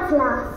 at last.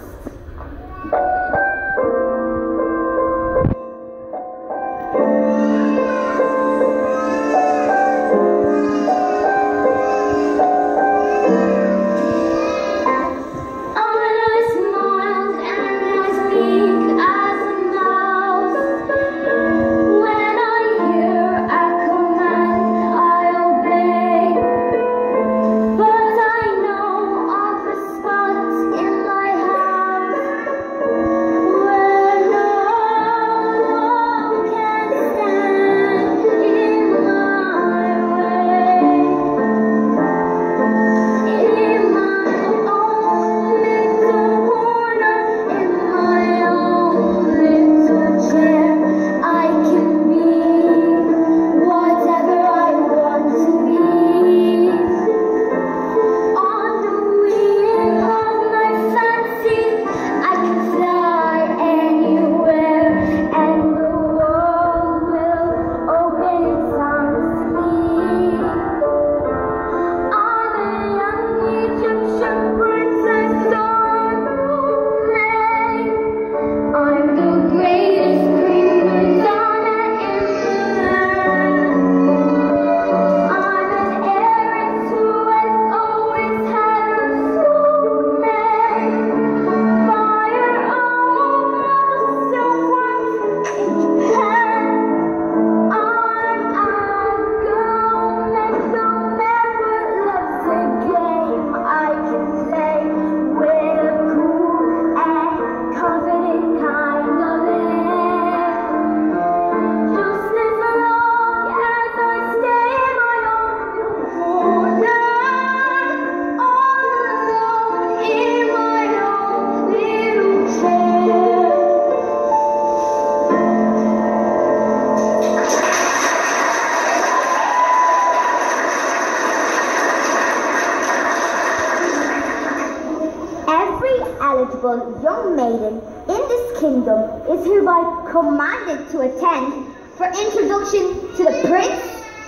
Young maiden in this kingdom is hereby commanded to attend for introduction to the prince.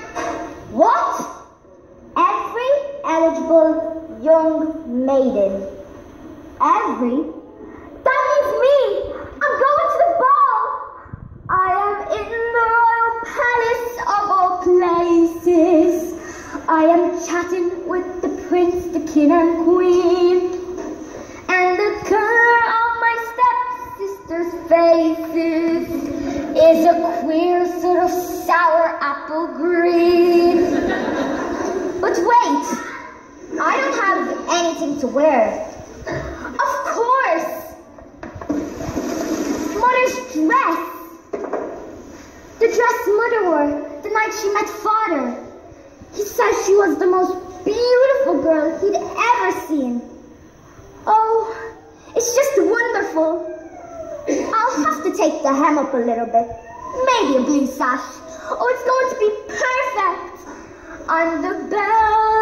What? Every eligible young maiden. Every? That means me! I'm going to the ball! I am in the royal palace of all places. I am chatting with the prince, the king and queen. And the color of my stepsister's faces is a queer sort of sour apple green. But wait, I don't have anything to wear. Of course! Mother's dress! The dress Mother wore the night she met Father. He said she was the most beautiful girl he'd ever seen. Oh, it's just wonderful. I'll have to take the hem up a little bit. Maybe a blue sash. Oh, it's going to be perfect. I'm the belle